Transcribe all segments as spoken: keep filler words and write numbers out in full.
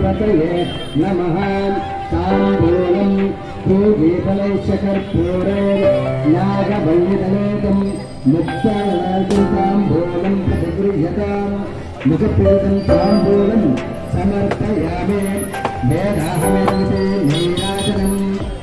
गणाधिपतये नमः ताम्बूलं पूगीफलैश्चकर्पूरे नागवल्लितलेकं मुक्तानादं ताम्बूलं प्रतिगृह्यताम् मुखपूतं ताम्बूलं समर्पयामि वेदाहमेते नीराजनम्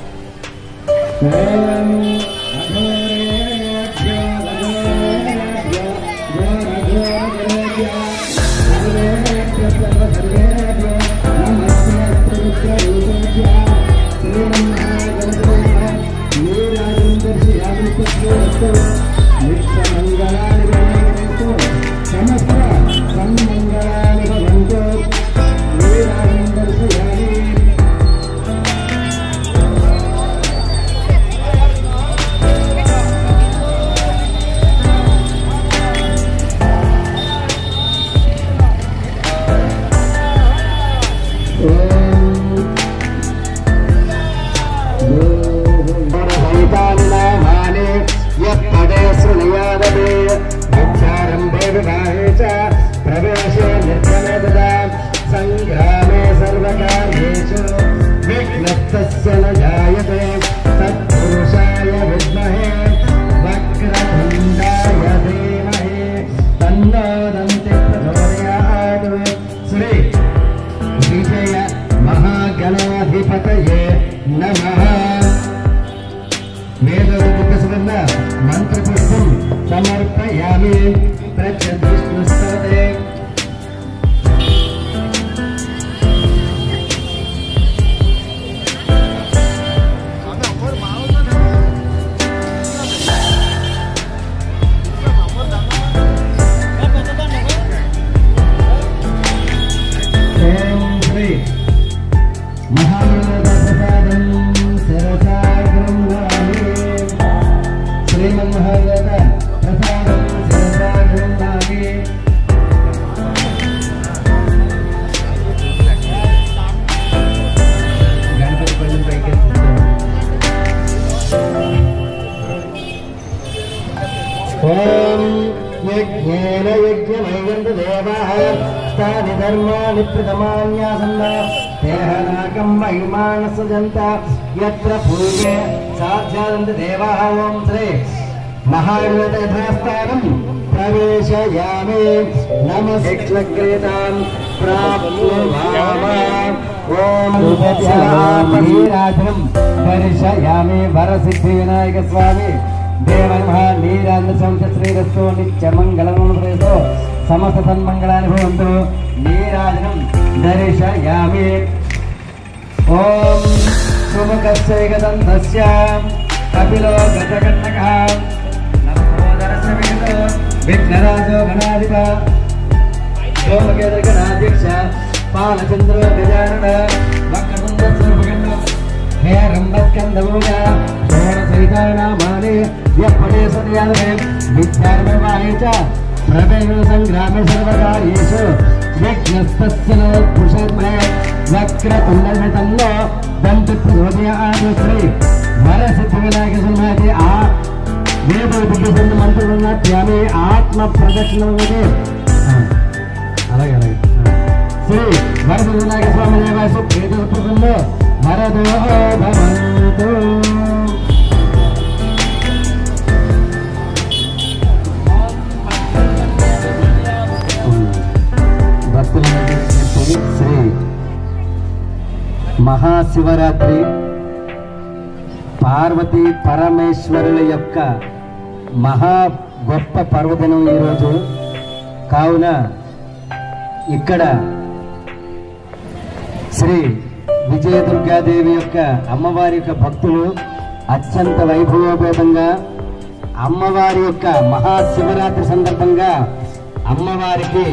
प्रवेशे निर्जनदा संग्रामे सर्वकार्येषु विघ्नस्तस्य न जायते तत्पुरुषाय विद्महे वक्रतुण्डाय धीमहि तन्नो दन्ति प्रचोदयात् श्री विजय महागणाधिपतये नमः वेदोक्तसुगन्ध मंत्रपुष्पं समर्पयामि प्रत्यद्विष्णुस्तवते यज्ञेन यज्ञमयन्त देवाः तानि धर्माणि प्रथमान्यासन्ना देहनाकं महिमान् सृजन्त यत्र पूजे साध्यादन्त देवाः ॐ श्री महागणपतिस्थानं प्रवेशयामि नमस्कृतां प्राप्नुवामः ॐ नीराजनं दर्शयामि वरसिद्धिविनायकस्वामी देवनमः नीराजनसंश्रीरस्तो नित्यमङ्गलमनुप्रेतो समस्त सन्मङ्गलानि भवन्तु नीराजनं दर्शयामि ॐ सुमुखस्यैकदन्तस्य कपिलो गजकर्णकः नमोदरस्य वेदो विघ्नराजो गणाधिप सोमकेतुर्गणाध्यक्ष पालचन्द्रो गजानन वक्रतुण्डस्वरूपगण्डो हे रम्भस्कन्धभूजा षोडशैतानामानि यपठे सन्यादवे विद्यार्मवाये च प्रवेशे संग्रामे सर्वकार्येषु विघ्नस्तस्य न पुरुषर्महे वक्रतुण्डस्तन्नो दन्ति प्रचोदयात् श्री वरसिद्धिविनायकस्वामी आ वेदोक्तसुगन्ध मंत्रप्यामि आत्म प्रदक्षिणमते అలాగే అలాగే శ్రీ వరసిద్ధివినాయకస్వామి దేవాయ సుప్రీతప్రసన్నో వరదో భవంతు శ్రీ మహాశివరాత్రి పార్వతీ పరమేశ్వరుల యొక్క మహా గొప్ప పర్వదినం ఈరోజు కావున ఇక్కడ శ్రీ విజయదుర్గాదేవి యొక్క అమ్మవారి యొక్క భక్తులు అత్యంత వైభవోపేతంగా అమ్మవారి యొక్క మహాశివరాత్రి సందర్భంగా అమ్మవారికి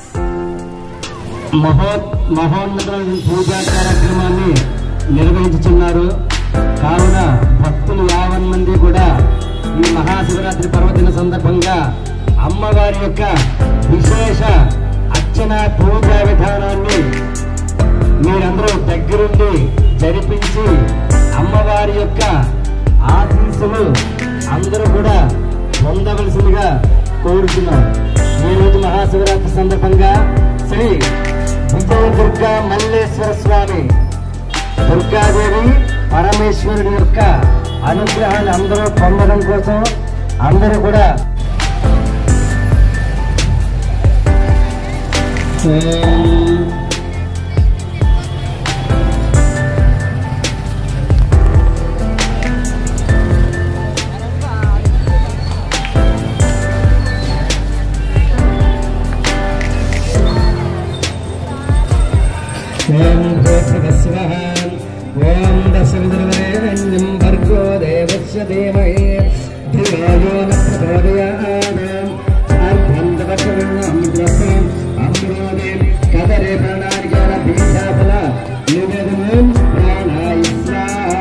మహో మహోన్నతమైన పూజా కార్యక్రమాన్ని నిర్వహించుతున్నారు. కావున భక్తులు యావన్ మంది కూడా ఈ మహాశివరాత్రి పర్వదిన సందర్భంగా అమ్మవారి యొక్క విశేష అర్చన పూజా విధానాన్ని మీరందరూ దగ్గరుండి జరిపించి అమ్మవారి యొక్క ఆశీస్సులు అందరూ కూడా పొందవలసిందిగా కోరుతున్నాం. ఈ రోజు మహాశివరాత్రి సందర్భంగా శ్రీ విజయ దుర్గా మల్లేశ్వర స్వామి దుర్గాదేవి పరమేశ్వరుడి యొక్క అనుగ్రహాన్ని అందరూ పొందడం కోసం అందరూ కూడా ఓం భూర్భువస్వః ఓం దశవిధుర్వరేణ్యం భర్గో దేవస్య ధీమహి ధియో యో న ప్రచోదయాత్ అర్ధం తపస్సున్నం ద్రవం అమృతే కదరే ప్రణార్యాల బీజాఫల నివేదనం ప్రాణాయ స్వాహా.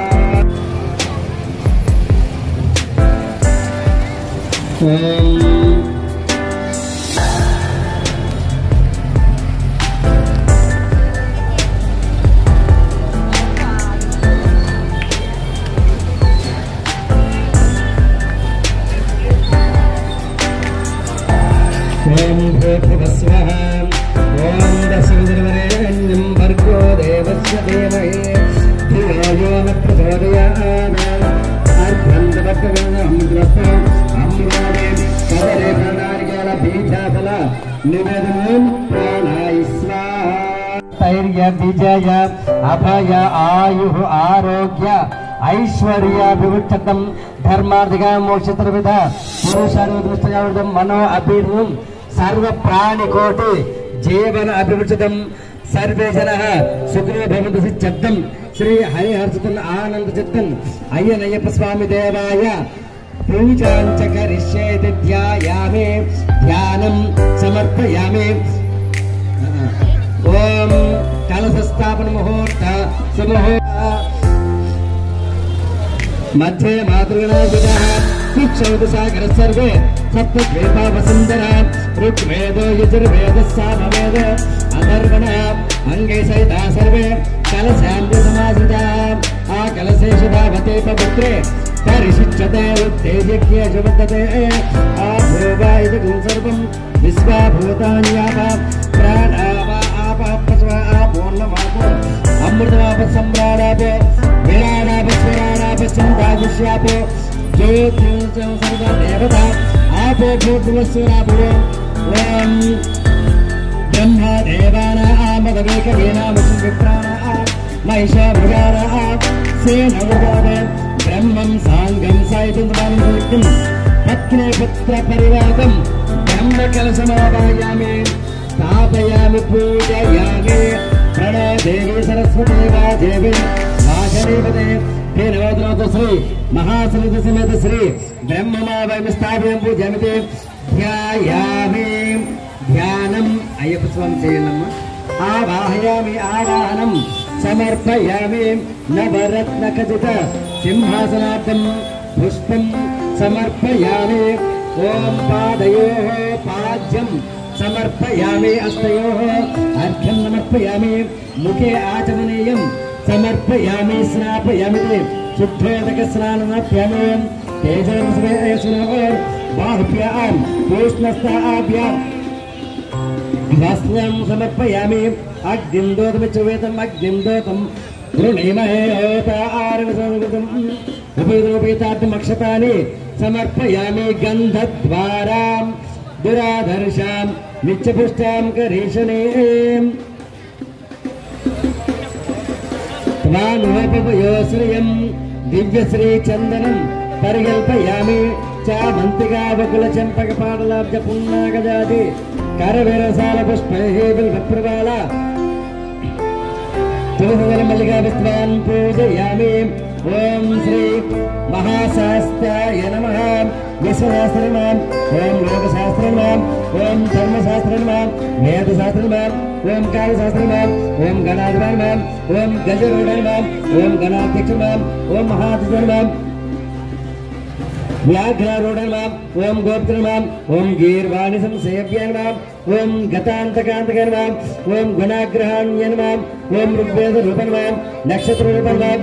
ఓం భూర్భువస్వః ఓం దశవిధుర్వరేణ్యం భర్గో దేవస్య ధీమహి ధియో యో న ప్రచోదయాత్ అర్ధం తపస్సున్నం ద్రవం అమృతే కదరే ప్రణార్యాల బీజాఫల నివేదనం ప్రాణాయ స్వాహా. స్థైర్య విజయ అభయ ఆయు ఆరోగ్య ఐశ్వర్యాభివృద్ధం ధర్మార్థిగా మోక్షతరవిధ పురుషార్థం మనో అభివృద్ధం సర్వ ప్రాణికోటి జీవన అభివృద్ధం సర్వే జన సుఖినో భవంతు సిద్ధ్యం. శ్రీ హరిహర్షితం ఆనంద చిత్తం అయ్యనయ్యప్ప స్వామి దేవాయ పూజాంచ కరిష్యేతి ధ్యాయామి ధ్యానం సమర్పయామి. ఓం కలశ స్థాపన ముహూర్త సుముహూర్త మధ్య మాతృగణాభిధ కుక్షౌతు సాగర సర్వే సప్తద్వీపా వసుంధర ఋగ్వేదో యజుర్వేద సామవేద అథర్వణ అంగై సహితా సర్వే కలశాంతి సమాశ్రిత ఆ కలశేషు ధావతే పవిత్రే పరిశిచ్యతే ఉత్తేజజ్ఞేషు వర్తతే ఆ భూవా ఇది గుం సర్వం విశ్వాభూతాన్యాప ప్రాణావ ఆప పశవ ఆపోన్నమాపో అమృతమాప సంభ్రాడాపో విరాడాప స్వరాడాప చింతాగుష్యాపో జ్యోతిర్జం సర్వ దేవత ఆపో భూర్భువస్వరాపో. ఓం బ్రహ్మ దేవాన ఆమదవేక వీనామసు విప్రాణ మహిష మృగార సేన మృగారే బ్రహ్మం సాంగం సాయితం పత్ని పుత్ర పరివాదం బ్రహ్మ కలశమావాయామి స్థాపయామి పూజయామి. ప్రణయ దేవి సరస్వతి వా దేవి వాచరీపదే హే నవోద్రవత శ్రీ మహాసనిధి సమేత శ్రీ బ్రహ్మమావయం స్థాపయం పూజామితే ధ్యాయామి. ధ్యానం అయ్యప్ప స్వామి చేయండమ్మా. ఆవాహయామి ఆవాహనం సమర్పయామి నవరత్న ఖచిత సింహాసనార్థం పుష్పం సమర్పయామి. ఓం పాదయోః పాద్యం సమర్పయామి అస్తయోః అర్ఘ్యం సమర్పయామి. ముఖే ఆచమనీయం సమర్పయామి స్నాపయామి శుద్ధోదక స్నానమర్పయామి. తేజోమస్మేషునోర్ బాహుభ్యాం పూష్ణస్తాభ్యాం వస్త్రం సమర్పయామి. అగ్నిం దోతమిచ్చువేతం అగ్నిం దోతం గృణీమహే హోతారవిసం ఉపేతార్థం అక్షతాని సమర్పయామి. గంధద్వారాం దురాధర్షాం నిత్యపుష్టాం కరీషణీం త్వానోపయోశ్రియం దివ్యశ్రీ చందనం పరికల్పయామి. చామంతిగా వకుల చెంపక పాటలాబ్జ పున్నాగజాతి కరవిరసాల పుష్పైః బిల్వప్రవాళ తులసిదళ మల్లికా పుష్పాన్ పూజయామి. ఓం శ్రీ మహాశాస్త్రాయ నమః. విశ్వశాస్త్రనాం ఓం లోకశాస్త్రనాం ఓం ధర్మశాస్త్రనాం వేదశాస్త్రనాం ఓం కాళశాస్త్రనాం ఓం గణాధిపనాం ఓం గజరూఢనాం ఓం గణాధ్యక్షనాం ఓం మహాధిపనాం వ్యాఘ్రారూఢనాం ఓం గోప్తనాం ఓం గీర్వాణి సంసేవ్యానాం ఓం గతాంతకాంతకనాం ఓం గుణాగ్రహాణ్యనాం ఓం ఋగ్వేద రూపనాం నక్షత్ర రూపనాం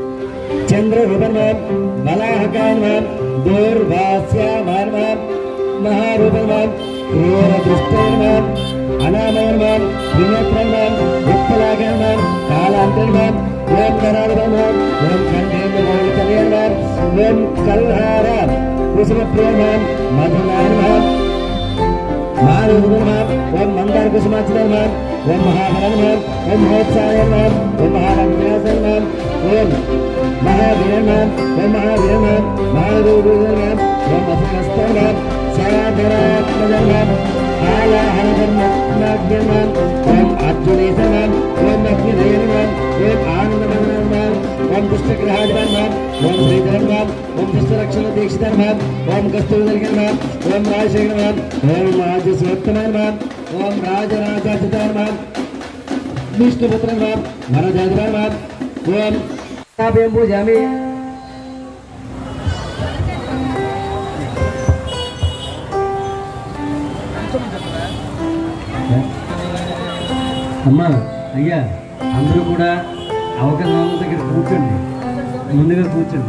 చంద్ర రూపనాం వలాహకానాం దూర్వాస్యామానాం महारूपमान क्रूर दृष्टमान अनामयमान विनेत्रमान उत्पलागमान कालांतरमान ओम करालमान ओम खंडेन्द्रमान कल्याणमान ओम कल्हारम कुसुमप्रियमान मधुनानमान मारुगुणमान ओम मंदार कुसुमाचलमान ओम महाभरणमान ओम महोत्साहमान ओम महारंगनाथमान ओम महावीरमान ओम महावीरमान महागुरुमान ओम अथनस्तमान साधरात्मजमान आलाहनधर्मज्ञमान ओम अर्जुनेशमान ओम अग्निनयनमान ओम आनंदमनमान ओम दुष्टग्रहाधिपमान ओम श्रीधरमान ओम दुष्टरक्षण दीक्षितमान ओम कस्तूरदर्गमान ओम राजशेखरमान ओम राजस्वत्तमान ओम राजराजाचितमान विष्णुपुत्रमान वरदाधिपमान ओम तापें पूजामि అమ్మా అయ్యా అందరూ కూడా అవకాశం దగ్గర కూర్చోండి ముందుగా కూర్చోండి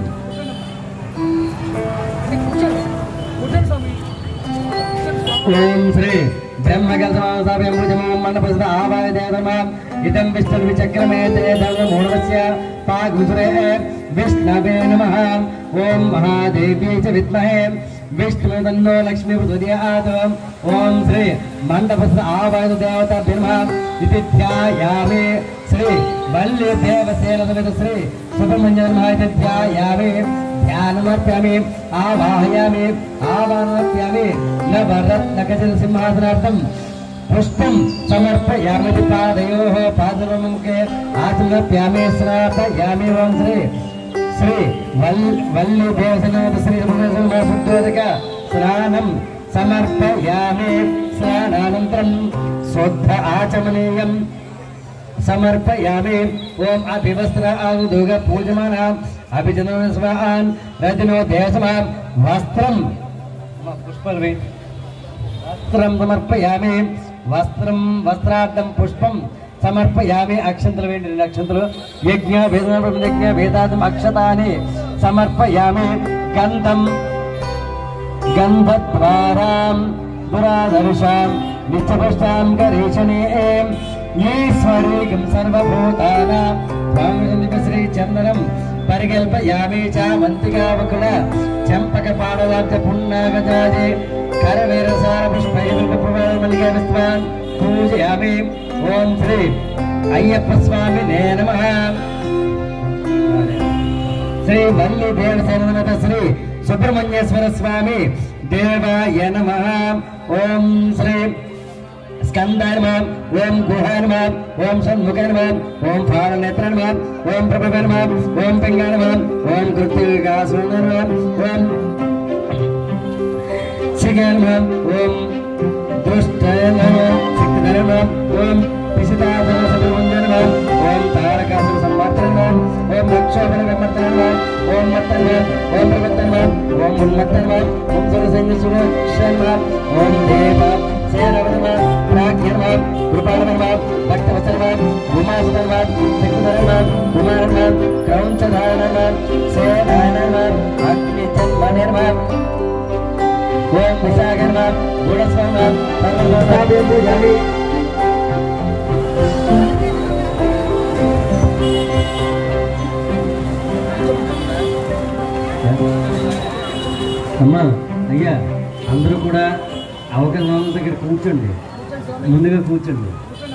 ఓం శ్రీ బ్రహ్మగల్సమాసాభ్యం మండపస్త ఆవాయ దేవమా ఇదం విష్ణు విచక్రమే మూఢవస్య పాగుసురే విష్ణవే నమః ఓం మహాదేవ్యై చ విద్మహే विष्णु तन्नो लक्ष्मी प्रचोदयात् ओम श्री मंडपस्थ आवाहन देवता ब्रह्मा इति ध्यायामि श्री वल्ली देवसेन समेत श्री सुब्रह्मण्य नमः इति ध्यायामि ध्यानमर्पयामि आवाहयामि आवाहनमर्पयामि नवरत्नखचित सिंहासनार्थं पुष्पं समर्पयामि पादयोः पादयोर्मुखे आचमनप्यामि स्नापयामि ओम श्री श्री वल्ली देवसेन श्री शुद्धोदक स्नानं समर्पयामि स्नानानन्तरं शुद्ध आचमनीयं समर्पयामि ओम अभिवस्त्र आदुग पूजमाना अभिजनस्वान् रजनो देशमा वस्त्रं पुष्पल्वे वस्त्रं समर्पयामि वस्त्रं वस्त्रार्थं पुष्पं समर्पयामि अक्षंतलु वेंटि अक्षंतलु यज्ञ वेदना यज्ञ वेदादम अक्षतानि समर्पयामि गंधं गंधद्वारां पुरादर्शां नित्यपुष्टां गरीषणे ईश्वरीकं सर्वभूतानां स्वामिश्री चंदनं परिकल्पयामि चावन्तिकावकुल चंपकपाणलाब्ध पुण्णागजाजे करवेरसार पुष्पैर्विप्रमल्लिका विस्वान् पूजयामि ओम श्री अय्यप्प स्वामिने नमः श्री वल्ली देवसेन श्री सुब्रह्मण्येश्वर स्वामी देवाय नमः ओम श्री स्कंदाय नमः ओम गुहाय नमः ओम षण्मुखाय नमः ओम फालनेत्राय नमः ओम प्रभवे नमः ओम पिंगाय नमः ओम कृत्तिकासुराय नमः ओम शिगाय नमः ओम दुष्टाय नमः सिद्धाय नमः ओम पिशितासुर सदुमंजन नमः ओम तारकासुर संवर्तन नमः ओम नक्षोभन विमर्तन नमः ओम मत्तन नमः ओम प्रवर्तन नमः ओम उन्मत्तन नमः ओम सुरसैन्य सुरक्षण नमः ओम देव सेनापति नमः प्राज्ञ नमः कृपाल नमः भक्तवत्सल नमः उमासुत नमः सिद्धधर नमः कुमार नमः क्रौंचधाय नमः सेनाय नमः अग्निजन्मने नमः ओम विशाखा नमः गुणस्वाम नमः सर्वलोकाभ्यो पूजामि అమ్మా అయ్యా అందరూ కూడా అవకాశం దగ్గర కూర్చోండి ముందుగా కూర్చోండి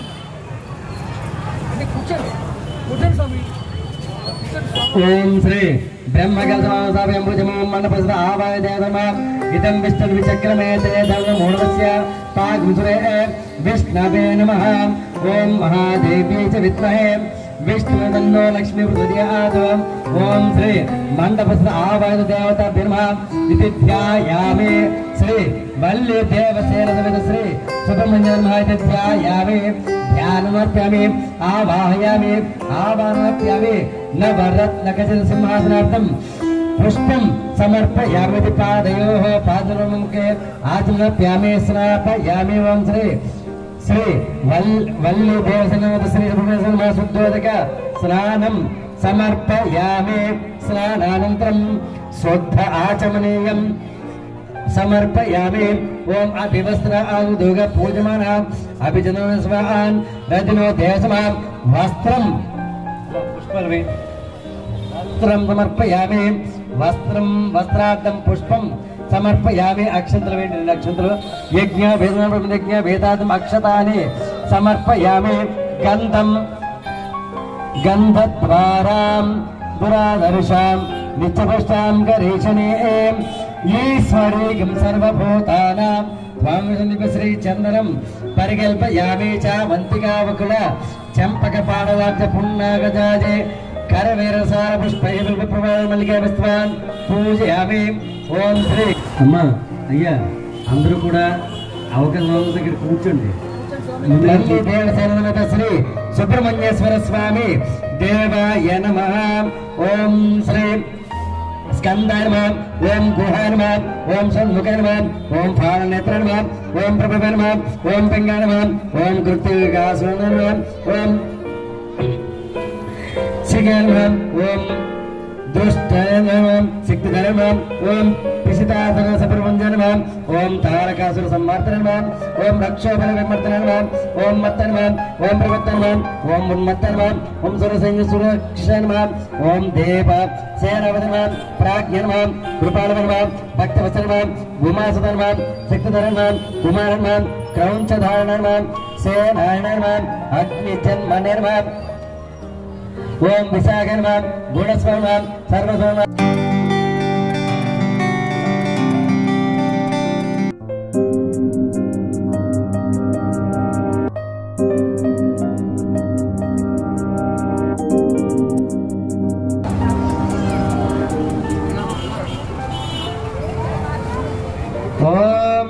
ఓం శ్రీ బ్రహ్మగల్సమాసాభ్యం మండపస్త ఆవాయ దేవమా ఇదం విష్ణు విచక్రమే మూఢవస్య పాగుసురే విష్ణవే నమః ఓం మహాదేవ్యై చ విద్మహే विष्णु तन्नो लक्ष्मी प्रचोदयात् ओम श्री मंडपस्थ आवाहन देवता ब्रह्मा इति ध्यायामि श्री वल्ली देवसेन समेत श्री सुब्रह्मण्य नमः इति ध्यायामि ध्यानमर्पयामि आवाहयामि आवाहनमर्पयामि नवरत्नखचित सिंहासनार्थं पुष्पं समर्पयामि पादयोः पादयोर्मुखे आचमनप्यामि स्नापयामि ओम श्री श्री वल्ली देवसेन श्री सुब्रह्मण्य शुद्धोदक स्नानं समर्पयामि स्नानानन्तरं शुद्ध आचमनीयं సమర్పయామి. ఓం అభివస్త్ర ఆదుగ పూజమాన అభిజనో స్వాన్ రజనో దేశమాం వస్త్రం పుష్పమే వస్త్రం సమర్పయామి. వస్త్రం వస్త్రార్థం పుష్పం సమర్పయామి. అక్షంతలు వేండి రెండు అక్షంతలు. యజ్ఞ వేద యజ్ఞ వేదార్థం అక్షతాని సమర్పయామి. గంధం గంధద్వారాం దురాదర్శాం నిత్యపుష్టాం గరీషణే ఈశ్వరీగం సర్వభూతానాం త్వాం శ్రీ చందనం పరికల్పయామి. చామంతికా వకుల చంపక పాడలాబ్జ పున్నాగజాజే కరవేరసార పుష్పై మల్లికా విశ్వాన్ పూజయామి. ఓం శ్రీ అమ్మా అయ్యా అందరూ కూడా అవకాశం దగ్గర కూర్చోండి. దేవసేన శ్రీ సుబ్రహ్మణ్యేశ్వర స్వామి దేవాయ నమః. ఓం శ్రీ స్కందాయ నమః. ఓం గుహాయ నమః. ఓం షణ్ముఖాయ నమః. ఓం ఫాలనేత్రాయ నమః. ఓం ప్రభవాయ నమః. ఓం పింగాయ నమః. ఓం కృత్తికాసురాయ నమః. ఓం శిఖాయ నమః. ఓం దుష్టాయ నమః. శక్తిధర నమః. ఓం పిశితాసన సప్రభంజన నమః. ఓం తారకాసుర సంవర్తన నమః. ఓం రక్షోబల విమర్తన నమః. ఓం మత్త నమః. ఓం ప్రవత్త నమః. ఓం ఉన్మత్త నమః. ఓం సురసైన్య సురక్ష నమః. ఓం దేవ సేనవద నమః. ప్రాజ్ఞ నమః. కృపాల నమః. భక్తవత్సల నమః. ఉమాసద నమః. శక్తిధర నమః. కుమార నమః. క్రౌంచధారణ నమః. సేనాయన నమః. అగ్నిజన్మనే నమః. ఓం విశాఖ నమః. గుణస్వ నమః. సర్వస్వ నమః. ఓం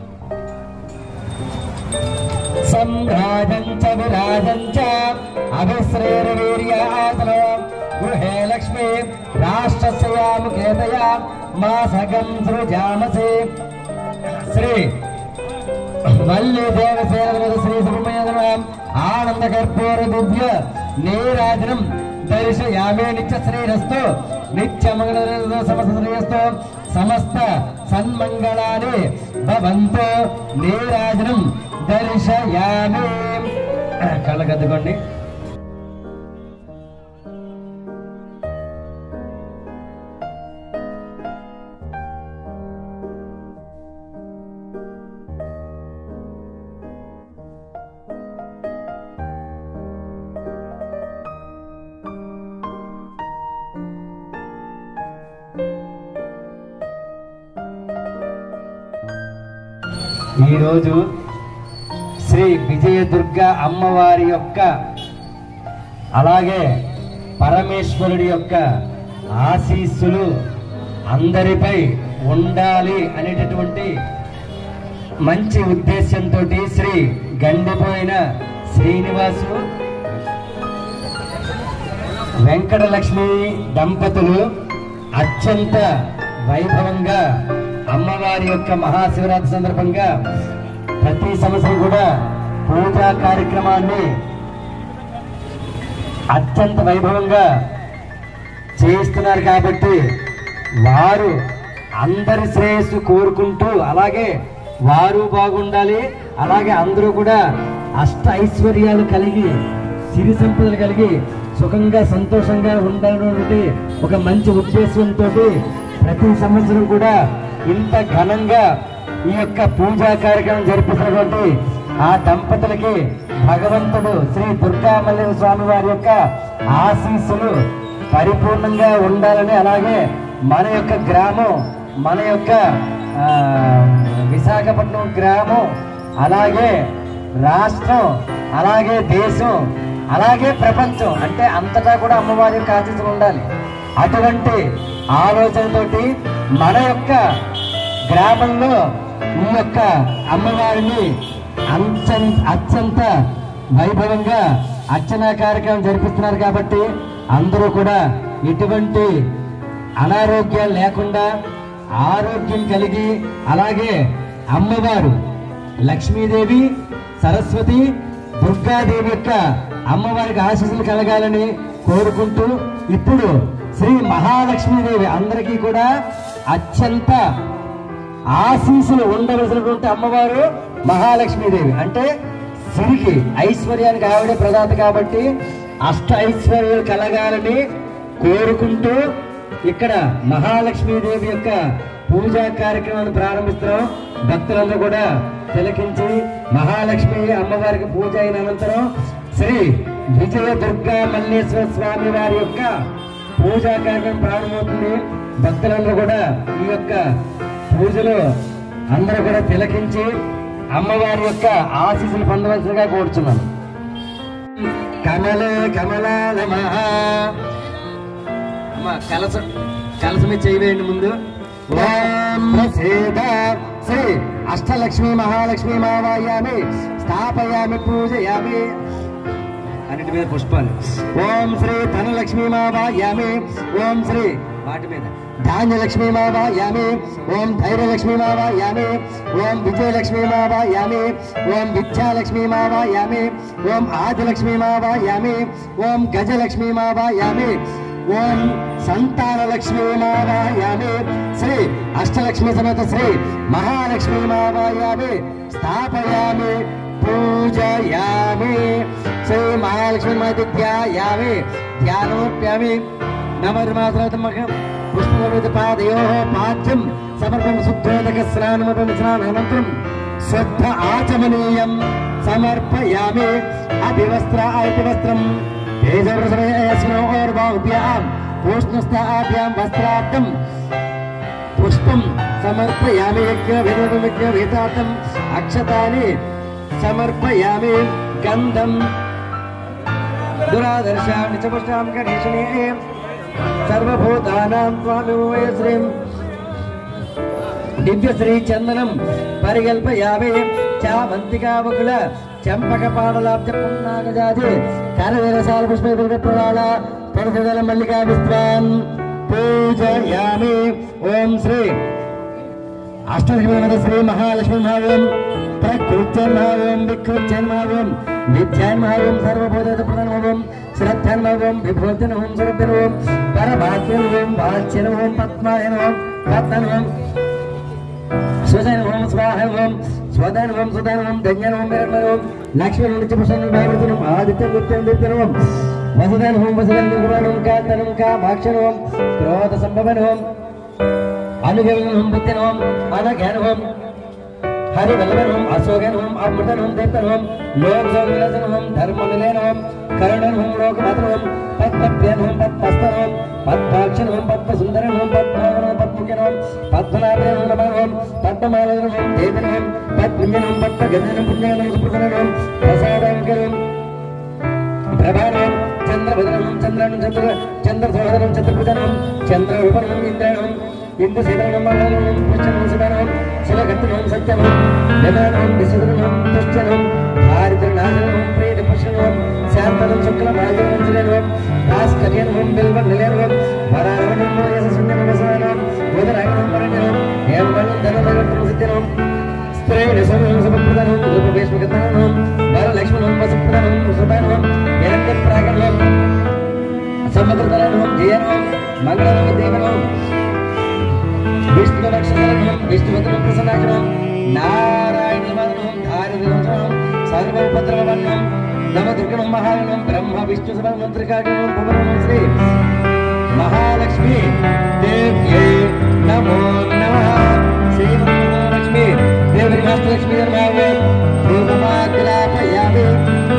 సంరాజం చ విరాజం చ అభిశ్రేరవీర్యాసనో గృహే లక్ష్మీ రాష్ట్రస్యాముఖేతయా మాసగం సృజామసి. శ్రీ వల్లి దేవసేన శ్రీ సుబ్రహ్మణ్య ఆనంద కర్పూర దివ్య నీరాజనం దర్శయామి. నిత్య శ్రీరస్తు నిత్యమంగళ సమస్త శ్రేయస్తు సమస్త సన్మంగళాని భవంతు. నీరాజనం దర్శయామి. కళ్ళగద్దుకోండి. ఈరోజు శ్రీ విజయదుర్గ అమ్మవారి యొక్క అలాగే పరమేశ్వరుడి యొక్క ఆశీస్సులు అందరిపై ఉండాలి అనేటటువంటి మంచి ఉద్దేశంతో శ్రీ గండిపోయిన శ్రీనివాసు వెంకటలక్ష్మి దంపతులు అత్యంత వైభవంగా అమ్మవారి యొక్క మహాశివరాత్రి సందర్భంగా ప్రతి సంవత్సరం కూడా పూజా కార్యక్రమాన్ని అత్యంత వైభవంగా చేయిస్తున్నారు. కాబట్టి వారు అందరి శ్రేయస్సు కోరుకుంటూ అలాగే వారు బాగుండాలి, అలాగే అందరూ కూడా అష్ట ఐశ్వర్యాలు కలిగి సిరి సంపదలు కలిగి సుఖంగా సంతోషంగా ఉండాలనేటువంటి ఒక మంచి ఉద్దేశంతో ప్రతి సంవత్సరం కూడా ఇంత ఘనంగా ఈ యొక్క పూజా కార్యక్రమం జరిపిస్తున్నటువంటి ఆ దంపతులకి భగవంతుడు శ్రీ దుర్గామల్లేశ్వర స్వామి వారి యొక్క ఆశీస్సులు పరిపూర్ణంగా ఉండాలని, అలాగే మన యొక్క గ్రామం, మన యొక్క విశాఖపట్నం గ్రామం, అలాగే రాష్ట్రం, అలాగే దేశం, అలాగే ప్రపంచం అంటే అంతటా కూడా అమ్మవారి యొక్క ఆశీస్సులు ఉండాలి. అటువంటి ఆలోచనతోటి మన యొక్క గ్రామంలో ఈ యొక్క అమ్మవారిని అంత అత్యంత వైభవంగా అర్చనా కార్యక్రమం జరిపిస్తున్నారు. కాబట్టి అందరూ కూడా ఎటువంటి అనారోగ్యాలు లేకుండా ఆరోగ్యం కలిగి, అలాగే అమ్మవారు లక్ష్మీదేవి, సరస్వతి, దుర్గాదేవి యొక్క అమ్మవారికి ఆశీస్సులు కలగాలని కోరుకుంటూ ఇప్పుడు శ్రీ మహాలక్ష్మీదేవి అందరికీ కూడా అత్యంత ఆశీస్సులు ఉండవలసినటువంటి అమ్మవారు మహాలక్ష్మీదేవి. అంటే సిరికి ఐశ్వర్యానికి ఆవిడే ప్రదాత కాబట్టి అష్ట ఐశ్వర్యాలు కలగాలని కోరుకుంటూ ఇక్కడ మహాలక్ష్మీదేవి యొక్క పూజా కార్యక్రమాన్ని ప్రారంభిస్తున్నాం. భక్తులందరూ కూడా తిలకించి మహాలక్ష్మి అమ్మవారికి పూజ అయిన అనంతరం శ్రీ విజయ దుర్గా మల్లేశ్వర స్వామి వారి యొక్క పూజా కార్యక్రమం ప్రారంభమవుతుంది. భక్తులందరూ కూడా ఈ యొక్క పూజలో అందరూ కూడా తిలకించి అమ్మవారి యొక్క ఆశీస్సులు పొందవలసిగా కోరుచున్నాను. కమలే కమలా నమః. అమ్మ కలస కలసమే చేయవేయండి ముందు. ఓం సీత శ్రీ అష్టలక్ష్మి మహాలక్ష్మి మావాయామి స్థాపయామి పూజయామి. అన్నిటి మీద పుష్పాలు. ఓం శ్రీ ధనలక్ష్మి మావాయామి. ఓం శ్రీ వాటి మీద ధాన్యలక్ష్మి మావాయామి. ఓం ధైర్యలక్ష్మి మావాయామి. ఓం విజయలక్ష్మి మావాయామి. ఓం విద్యాలక్ష్మి మావాయామి. ఓం ఆదిలక్ష్మి మావాయామి. ఓం గజలక్ష్మి మావాయామి. ఓం సంతానలక్ష్మి మావాయామి. శ్రీ అష్టలక్ష్మి సమేత శ్రీ మహాలక్ష్మి మావాయామి స్థాపయామి పూజయామి. శ్రీ మహాలక్ష్మి మాత ధ్యాయామి ధ్యానోప్యామి. నవమాసమకం పుష్పమిత పాదయో పాఠ్యం సమర్పం శుద్ధోదక స్నానమపం స్నానానంతరం శ్రద్ధ ఆచమనీయం సమర్పయామి. అభివస్త్ర అభివస్త్రం తేజోర్భ్యాం పూష్ణస్థాభ్యాం వస్త్రార్థం పుష్పం సమర్పయామి. యజ్ఞ అక్షతాని సమర్పయామి. గంధం దురాదర్శాం నిచపుష్టాం గణేశనే సర్వభూతానాం త్వామిమయ శ్రీం దివ్యశ్రీ చందనం పరికల్పయామి. చామంతికావకుల చంపక పాడలాబ్జ పున్నాగజాతి కరవిరసాల పుష్పరాళ పరసదల మల్లికా విశ్వాన్ పూజయామి. ఓం శ్రీ అష్టలక్ష్మీ శ్రీ మహాలక్ష్మి మహావం ప్రకృత్యన్మావం వికృత్యన్మావం విద్యాన్మావం సర్వభూతప్రధానమవం శ్రద్ధన్మవం విభూతినవం సురభ్యనవం పరమాత్మనవం వాచ్యనవం పద్మాయనవం పద్మనవం స్వజనవం స్వాహనవం స్వధనవం సుధనవం ధన్యనవం విరమనవం లక్ష్మీ నిత్యపుష్ణం భయవృతనం ఆదిత్య నృత్యం నృత్యనవం వసుధనవం వసుధనం కాంతనం కామాక్షనవం క్రోధ సంభవనవం అనుగమనం బుద్ధినవం అనఘనవం హరివల్లభనవం అశోకనవం అమృతనవం దేవతనవం లోకసౌవిలసనవం ధర్మనిలయనవం కరుణనవం లోకమాతనవం పద్మభ్యనవం పద్మస్తనవం పద్మాక్షనవం పద్మసుందరనవం పద్మావనం పద్ముఖ్యనవం పద్మనాభనవం నమనవం పద్మమాలనవం దేవనవం పద్పుంజనవం పద్మగంధనం పుణ్యగనం సుప్రసనవం ప్రసాదంకరం ప్రభానవం చంద్రభదనం చంద్రనం చంద్ర చంద్రసోదరం చంద్రభుజనం చంద్రరూపణం ఇంద్రణం ఇంద్రశేఖరణం మల్లనం పుచ్చనం సుధనం శిలగంధనం సత్యనం యమనం విశుధనం దుష్టనం హారితనాశనం ప్రేత పశనం శాంతనం శుక్లం ఆజనం సుగనం భాస్కర్యనం బిల్వ నిలయనం వరారవణం యశస్సున్నం వసనం ఉదరాయనం వరణం ఏమనం ధనధనం సిద్ధనం స్త్రీణ సమయం సమప్రదానం రూపవేష్మగతనం వరలక్ష్మణం వసుప్రదానం సుధానం ఎరంగ ప్రాగణం సముద్రతనం జయనం మంగళం దేవనం విష్ణు నక్షత్రం విష్ణువదనం ప్రసన్నాచనం నారాయణమదనం ధారిదనం సర్వోపద్రవనం నవదుర్గణం మహాగణం బ్రహ్మ విష్ణు సర్వమంత్రికాగణం భువనం శ్రీ మహాలక్ష్మి దేవ్యే నమో నమః. శ్రీ మహాలక్ష్మి దేవి మహాలక్ష్మి ధర్మావే ధూమమాగ్రాపయామి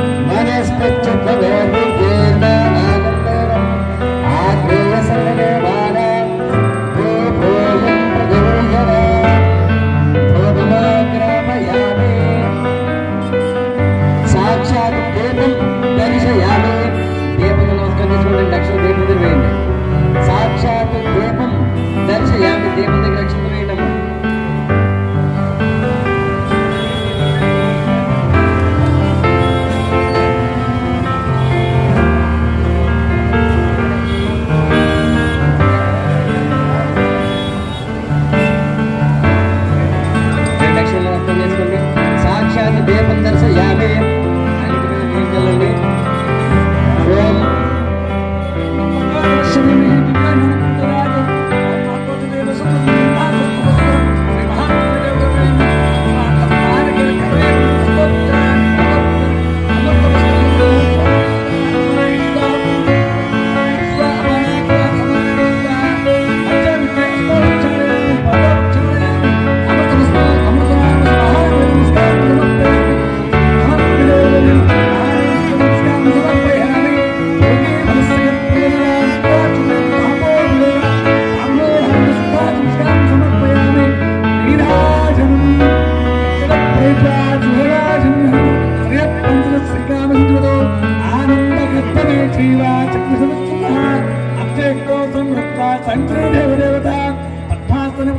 మనస్పచ్చోర్విర్నాగంధరం ఆగ్రేయ సర్వమే బాలా సాక్షాత్ దీపం దర్శయామి. దీపం నమస్కారం చేసుకోండి. లక్షల దీపం వేయండి. సాక్షాత్ దీపం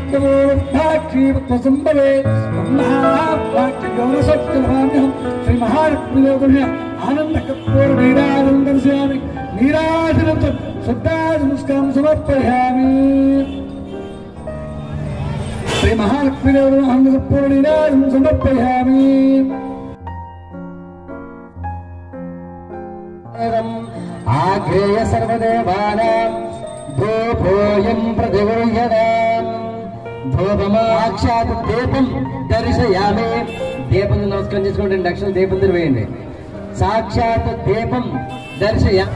సంభవే శ్రీ మహాలక్ష్మీదేవతయ ఆనంద కర్పూర నీరాజనం దర్శయామి నీరాజనం శుద్ధాజనస్కారం సమర్పయామి శ్రీ మహాలక్ష్మీదేవతయ ఆనంద కర్పూర నీరాజనం సమర్పయామి ఆగ్రేయ సర్వదేవానాం ధూపోయం ప్రతిగృహ్యతాం ధూపమాక్షాత్ దీపం దర్శయామి దీపం నమస్కారం చేసుకోండి రెండు అక్షరాలు దీపం వేయండి సాక్షాత్ దీపం దర్శయామి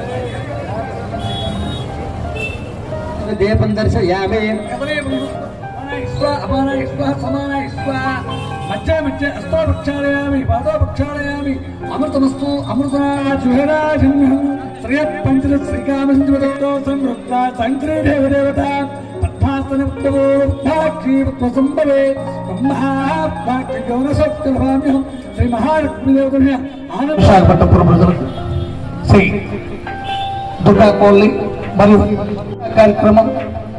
దీపం దర్శయామి మధ్య మధ్య అస్తో ప్రక్షాళయామి పాదో ప్రక్షాళయామి అమృతమస్తు అమృతరాజుహరాజన్యం శ్రియ పంచ శ్రీకామసించుతో సంవృత్త సంక్రీ దేవదేవత పద్మాస్తనవే బ్రహ్మాక్యౌనసోక్తిభామ్యం శ్రీ మహాలక్ష్మీదేవతయ ఆనంద విశాఖపట్నం ప్రజలకు శ్రీ దుర్గా కోల్లి మరియు కార్యక్రమం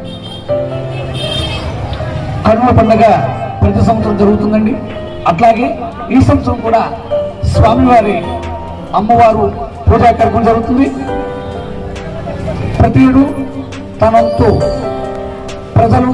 కనుమ పండుగ ప్రతి సంవత్సరం జరుగుతుందండి. అట్లాగే ఈ సంవత్సరం కూడా స్వామివారి అమ్మవారు పూజా కార్యక్రమం జరుగుతుంది. ప్రతి ఏడు తనంతో ప్రజలు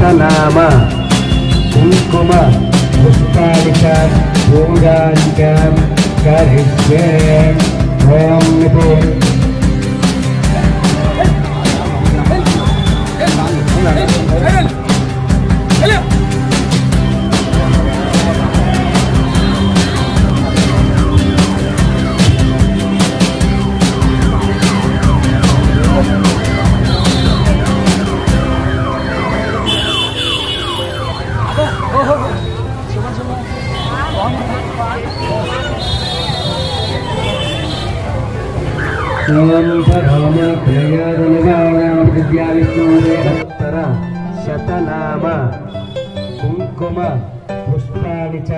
శతనామ కుంకుమ పుష్పాలిక పూజాలికాం కరిష్యే. ఓం ఇది శతనామ కుంకుమ పుష్పాణి చ.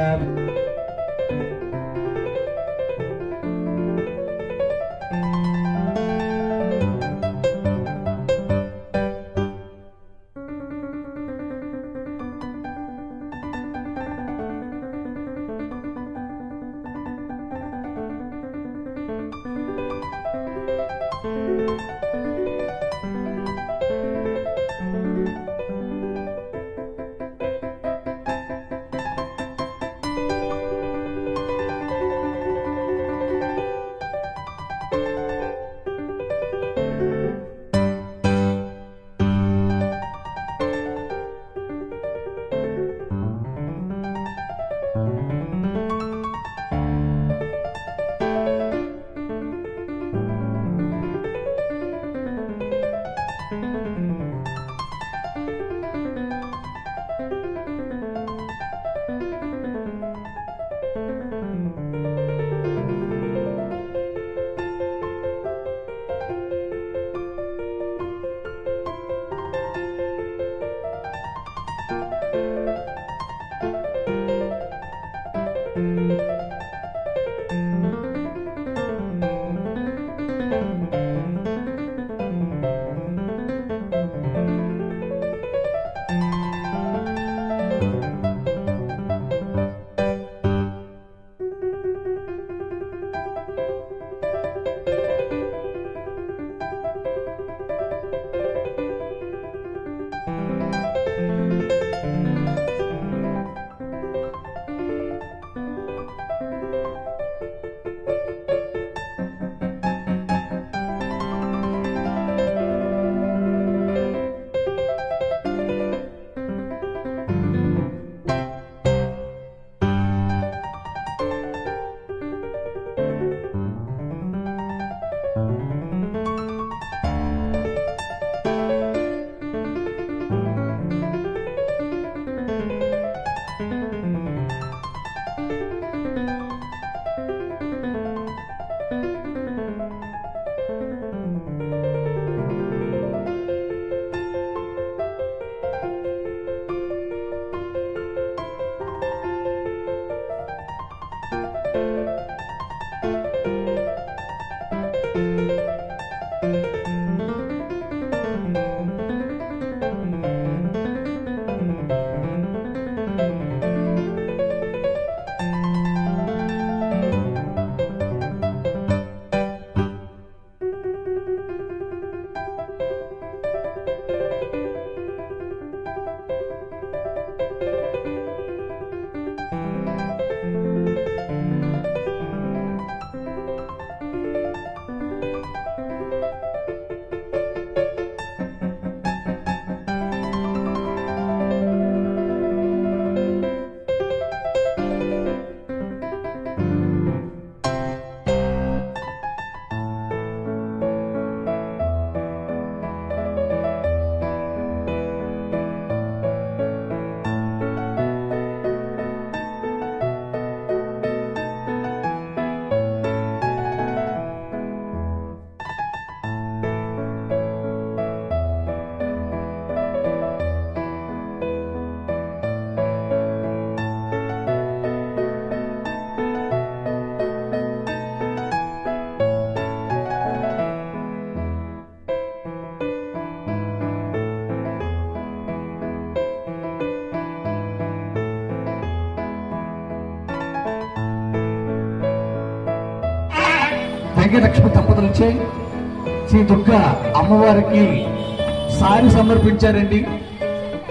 వెంకటలక్ష్మి దంపతులచే శ్రీ దుర్గా అమ్మవారికి సారి సమర్పించారండి.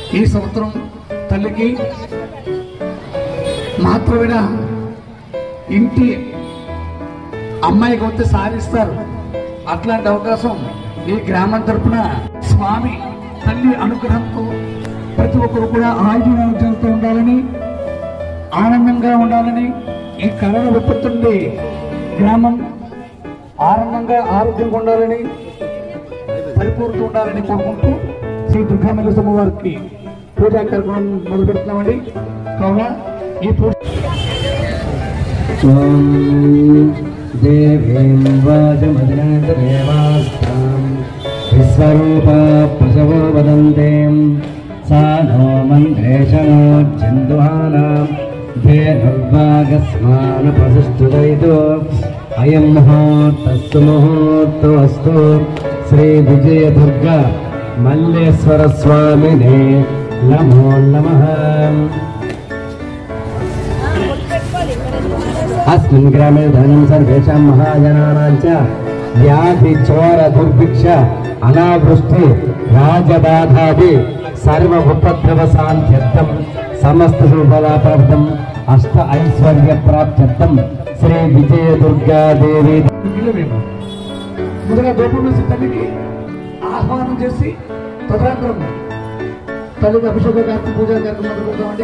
ఈ సంవత్సరం తల్లికి మాత్రమైన ఇంటి అమ్మాయికి వస్తే సాధిస్తారు. అట్లాంటి అవకాశం ఈ గ్రామం తరపున స్వామి తల్లి అనుగ్రహంతో ప్రతి ఒక్కరు కూడా ఆయుర్వేదంతో ఉండాలని, ఆనందంగా ఉండాలని, ఈ కరోనా విపత్తు నుండి గ్రామం ఆనందంగా ఆరోగ్యంగా ఉండాలని, పరిపూర్తి ఉండాలని కోరుకుంటూ శ్రీ దుర్గామల్లి వారికి పూజా కార్యక్రమం మొదలు పెడుతున్నామండి. కావున ఈ పూజ దేవీం వాచమదినాథదేవాస్తాం విశ్వరూపా ప్రసవో వదంతే సా నో మంత్రేషణోజ్జందుహానాం ధేనుర్వాగస్మానుపసిష్ఠుదైతో అయం ముహూర్తస్సు ముహూర్తోస్తు శ్రీ విజయదుర్గా మల్లేశ్వర స్వామినే నమో నమః. अस्मिन् ग्रामे धनं सर्वेषां महाजनानां च व्याधि चोर दुर्भिक्ष अनावृष्टि राजबाधादि सर्व उपद्रव शान्त्यर्थं समस्त शुभफलाप्राप्तम् अष्ट ऐश्वर्य प्राप्त्यर्थं श्री विजय दुर्गा देवी ముందుగా దూపం వేసి తల్లికి ఆహ్వానం చేసి తదనంతరం తల్లికి అభిషేక కార్యక్రమం పూజా కార్యక్రమం జరుగుతామండి.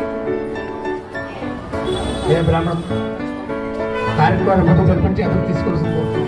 ఏ బ్రాహ్మణం కార్యక్రమాన్ని మొదలు జరిపించి అతను తీసుకోవాల్సింది కోరుతున్నాం.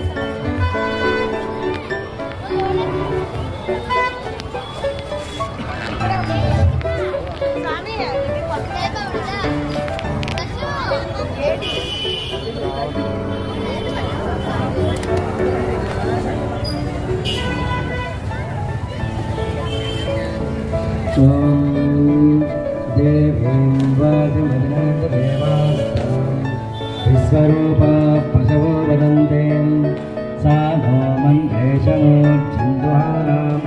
देवीं वाचमदिनाथदेवास्तां विश्वरूपा प्रसवो वदन्ते सा नो मन्त्रेषणोज्जन्දුహానాం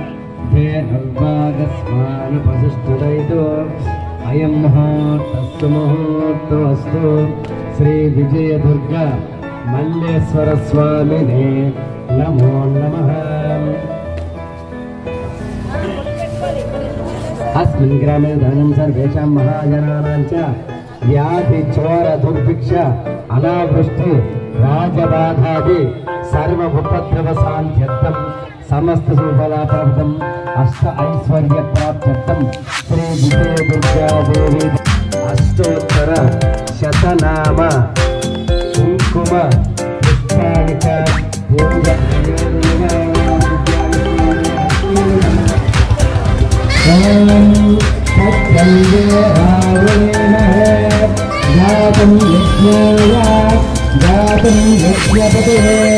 धेनुर्वागस्मानुपसिष्ठुदैतो अयं मुहूर्तस्सु मुहूर्तोऽस्तु श्री विजयदुर्गा मल्लेश्वर स्वामिने नमो नमः. अस्मिन् ग्रामे धनं सर्वेषां महाजनानां च व्याधि चोर दुर्भिक्ष अनावृष्टि राजबाधादि सर्व उपद्रव शान्त्यर्थं समस्त शुभफलाप्राप्तम् अष्ट ऐश्वर्य प्राप्त्यर्थं श्री विजय दुर्गा देवी अष्टोत्तर शतनाम कुंकुम पुष्पाणिक पूजा जातं यज्ञाय जातं यज्ञपते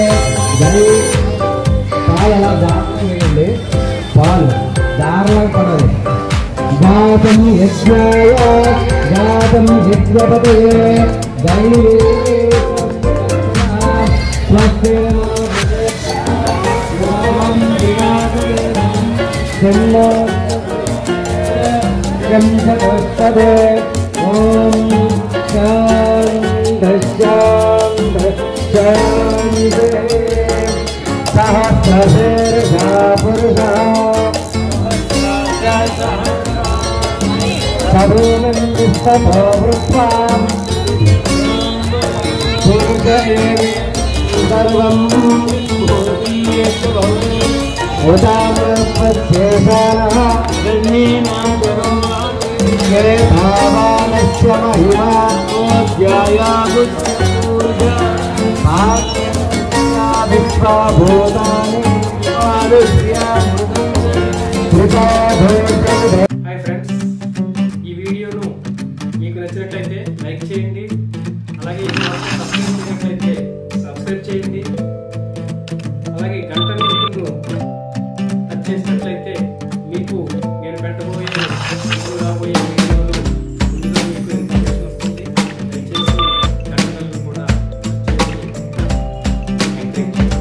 పాలలా దారుణం వేయండి, పాలు దారుణం పడదు. జాతం యజ్ఞాయ జాతం యజ్ఞపతే దైవే े ओम शांत शांत शांत सहस्रशीर्षा पुरुषा सभूमिं विश्वतो वृत्वां पुरुषेण सर्वं उदामपस्येषानः ये भावानस्य महिमा विश्वभूतानि హాయ్ ఫ్రెండ్స్, ఈ వీడియోను మీకు నచ్చినట్లయితే లైక్ చేయండి. అలాగే సబ్స్క్రైబ్ చేసినట్లయితే సబ్స్క్రైబ్ చేయండి. అలాగే గంట గుర్తును టచ్ చేసినట్లయితే మీకు నేను పెట్టబోయే రాబోయే వీడియోలు ముందుగా మీకు ఇన్ఫర్మేషన్ వస్తుంది. దయచేసి గంట కూడా టచ్ చేయండి. Thank you.